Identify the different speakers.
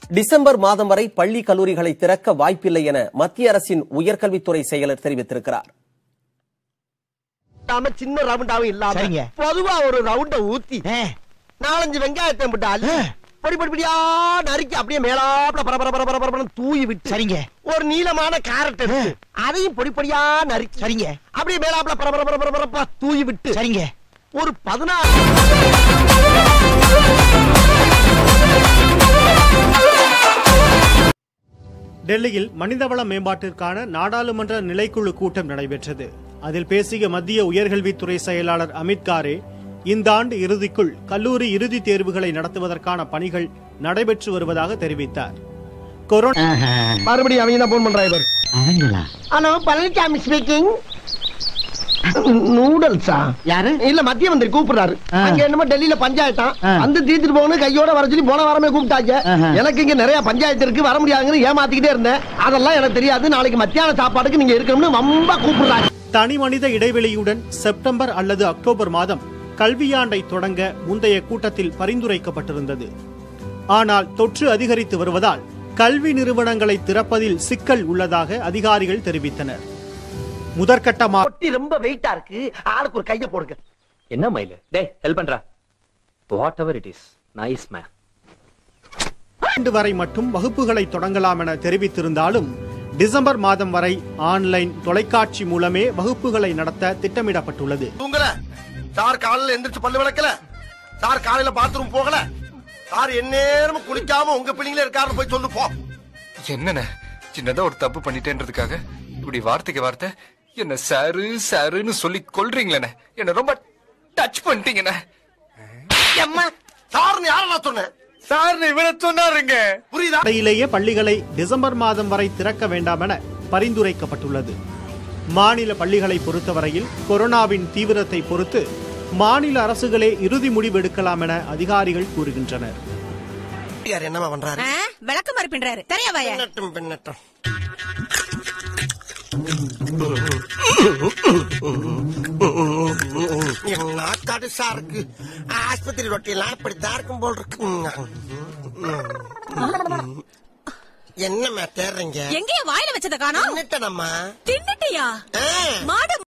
Speaker 1: December மாதம் வரை பள்ளி கல்லூரிகளை திறக்க வாய்ப்பில்லை என மத்திய அரசின் உயர்கல்வித்துறை செயலர் தெரிவித்திருக்கிறார்.
Speaker 2: சின்ன ரவுண்டாவும் இல்லாம பொதுவா ஒரு ரவுண்ட ஊத்தி 4-5 வெங்காயத்தை போட்டு படிப்படியா நறுக்கி அப்படியே மேலாப்ல பரபர தூவி விட்டு சரிங்க ஒரு நீளமான கேரட் எடுத்து அதையும் பொடிப்படியா நறுக்கி சரிங்க அப்படியே மேலாப்ல பரபர தூவி விட்டு சரிங்க ஒரு 16
Speaker 3: டெல்லியில் மனிதவள மேம்பாட்டிற்கான நாடாளுமன்ற நிலைக்குழு கூட்டம் நடைபெற்றது. அதில் பேசிய மத்திய உயர்கல்வித்துறை செயலாளர் அமித் காரே, இந்த ஆண்டு இறுதிக்குள் கல்லூரி இறுதித் தேர்வுகளை நடத்துவதற்கான பணிகள் நடைபெற்று வருவதாக தெரிவித்தார்.
Speaker 2: மறுபடியும் அவங்க தான் போன் பண்றாங்க. Hello, Palanisamy speaking. நூடல்ஸா? யாரு? இல்ல, மத்திய மந்திரி கூப்பிடுறாரு. அங்க என்னமோ டெல்லியில பஞ்சாயத்தா வந்து தீர்த்துட்டு போகணும் கையோட வர சொல்லி போன வாரமே கூப்பிட்டாங்க. எனக்கு இங்க நிறைய பஞ்சாயத்து இருக்கு, வர முடியாதுன்னு ஏமாத்திக்கிட்டே இருந்தேன். அதெல்லாம் எனக்கு தெரியாது. நாளைக்கு மத்தியான சாப்பாடுக்கு நீங்க இருக்கணும்னு ரொம்ப கூப்பிடுறாங்க.
Speaker 3: தனி மனித இடைவெளியுடன் செப்டம்பர் அல்லது அக்டோபர் மாதம் கல்வியாண்டை தொடங்க முந்தைய கூட்டத்தில் பரிந்துரைக்கப்பட்டிருந்தது. ஆனால் தொற்று அதிகரித்து வருவதால் கல்வி நிறுவனங்களை திறப்பதில் சிக்கல் உள்ளதாக அதிகாரிகள் தெரிவித்தனர். முதற்கட்டமாக
Speaker 2: ரொம்ப வெயிட்டா இருக்கு, ஆளுக்கு ஒரு கைய போடுங்க.
Speaker 4: என்ன மயில? டேய், ஹெல்ப் பண்றா. Whatever it is, nice man.
Speaker 3: வரை மட்டும் வகுப்புகளை தொடங்கலாம் என தெரிவித்திருந்தாலும் டிசம்பர் மாதம் வரை ஆன்லைன் தொலைக்காட்சி மூலமே வகுப்புகளை நடத்த திட்டமிடப்பட்டுள்ளது.
Speaker 2: சார் காலையில எந்திரிச்சு பல்லு விளக்கல, சார் காலையில பாத்ரூம் போகல, சார் எந்நேரமும் குளிக்காம உங்க பிள்ளைங்களே இருக்காருன்னு போய் சொல்லு போ.
Speaker 5: என்னண்ணே, சின்னதா ஒரு தப்பு பண்ணிட்டேன்றதுக்காக இப்படி வார்த்தைக்கு வார்த்தை என்ன சாரு சாருன்னு சொல்லி கொல்றீங்களே. என்ன ரொம்ப டச் பண்ணிட்டீங்கண்ணே.
Speaker 2: சார்னு யாரெல்லாம் சொன்னேன்?
Speaker 5: சார் இவரை சொன்னாருங்க.
Speaker 2: புரியுதா?
Speaker 3: இடையிலேயே பள்ளிகளை டிசம்பர் மாதம் வரை திறக்க வேண்டாம் என பரிந்துரைக்கப்பட்டுள்ளது. மாநில பள்ளிகளை பொறுத்தவரையில் கொரோனாவின் தீவிரத்தை பொறுத்து மாநில அரசுகளே இறுதி முடிவு எடுக்கலாம் என அதிகாரிகள் கூறுகின்றனர்.
Speaker 2: என்னமா பண்றாரு?
Speaker 6: விளக்கமாறு பின்றாரு. தெரியவாயா?
Speaker 2: பின்னட்டும். இருக்கு ஆஸ்பத்திரி ரொட்டியெல்லாம் இப்படித்தான் இருக்கும் போல் இருக்கு. என்னம்மா தேடுறீங்க?
Speaker 6: எங்கேயும் வாயில வச்சத காணோம்.
Speaker 2: தின்னுட்டேனம்மா.
Speaker 6: தின்னுட்டியா? மாடு